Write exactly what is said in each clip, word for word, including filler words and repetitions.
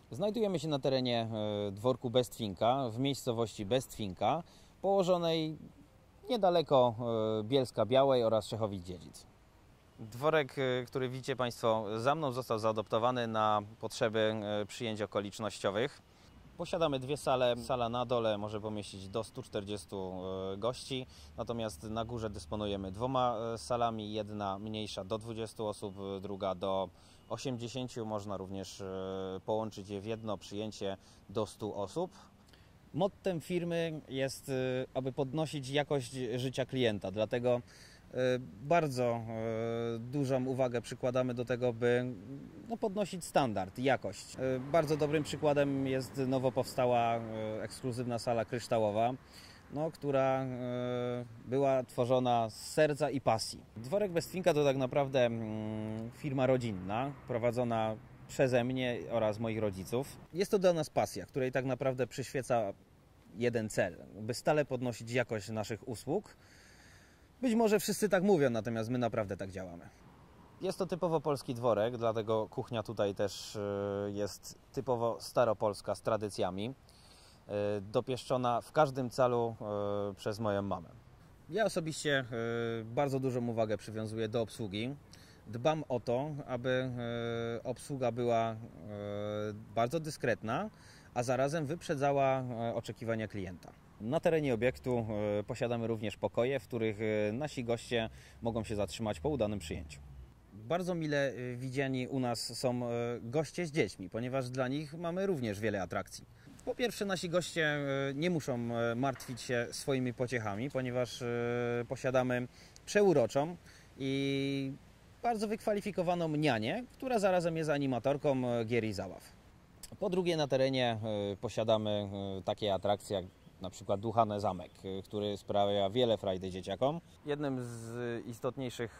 Znajdujemy się na terenie dworku Bestwinka, w miejscowości Bestwinka, położonej niedaleko Bielska Białej oraz Czechowic-Dziedzic. Dworek, który widzicie Państwo za mną, został zaadoptowany na potrzeby przyjęć okolicznościowych. Posiadamy dwie sale. Sala na dole może pomieścić do stu czterdziestu gości, natomiast na górze dysponujemy dwoma salami. Jedna mniejsza do dwudziestu osób, druga do osiemdziesięciu. Można również połączyć je w jedno przyjęcie do stu osób. Mottem firmy jest, aby podnosić jakość życia klienta, dlatego bardzo dużą uwagę przykładamy do tego, by no, podnosić standard, jakość. Bardzo dobrym przykładem jest nowo powstała ekskluzywna sala kryształowa, no, która była tworzona z serca i pasji. Dworek Bestwinka to tak naprawdę firma rodzinna, prowadzona przeze mnie oraz moich rodziców. Jest to dla nas pasja, której tak naprawdę przyświeca jeden cel, by stale podnosić jakość naszych usług. Być może wszyscy tak mówią, natomiast my naprawdę tak działamy. Jest to typowo polski dworek, dlatego kuchnia tutaj też jest typowo staropolska, z tradycjami. Dopieszczona w każdym calu przez moją mamę. Ja osobiście bardzo dużą uwagę przywiązuję do obsługi. Dbam o to, aby obsługa była bardzo dyskretna, a zarazem wyprzedzała oczekiwania klienta. Na terenie obiektu posiadamy również pokoje, w których nasi goście mogą się zatrzymać po udanym przyjęciu. Bardzo mile widziani u nas są goście z dziećmi, ponieważ dla nich mamy również wiele atrakcji. Po pierwsze, nasi goście nie muszą martwić się swoimi pociechami, ponieważ posiadamy przeuroczą i bardzo wykwalifikowaną nianię, która zarazem jest animatorką gier i zabaw. Po drugie, na terenie posiadamy takie atrakcje jak na przykład Duchany Zamek, który sprawia wiele frajdy dzieciakom. Jednym z istotniejszych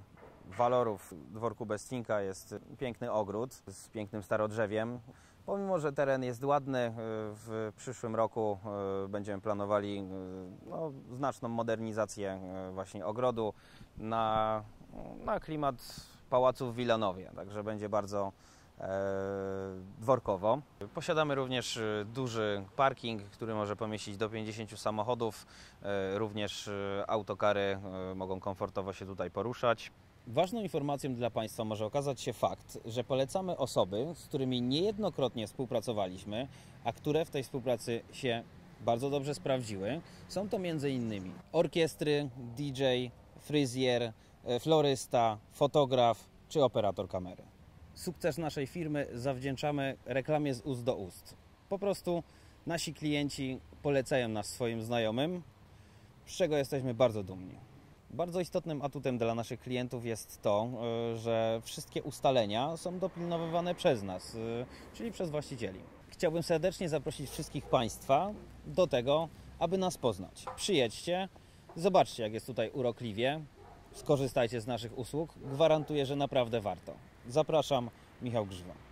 walorów dworku Bestwinka jest piękny ogród z pięknym starodrzewiem. Pomimo że teren jest ładny, w przyszłym roku będziemy planowali no, znaczną modernizację właśnie ogrodu na, na klimat pałacu w Wilanowie, także będzie bardzo dworkowo. Posiadamy również duży parking, który może pomieścić do pięćdziesięciu samochodów. Również autokary mogą komfortowo się tutaj poruszać. Ważną informacją dla Państwa może okazać się fakt, że polecamy osoby, z którymi niejednokrotnie współpracowaliśmy, a które w tej współpracy się bardzo dobrze sprawdziły. Są to między innymi orkiestry, D J, fryzjer, florysta, fotograf czy operator kamery. Sukces naszej firmy zawdzięczamy reklamie z ust do ust. Po prostu nasi klienci polecają nas swoim znajomym, z czego jesteśmy bardzo dumni. Bardzo istotnym atutem dla naszych klientów jest to, że wszystkie ustalenia są dopilnowywane przez nas, czyli przez właścicieli. Chciałbym serdecznie zaprosić wszystkich Państwa do tego, aby nas poznać. Przyjedźcie, zobaczcie, jak jest tutaj urokliwie, skorzystajcie z naszych usług. Gwarantuję, że naprawdę warto. Zapraszam, Michał Grzywa.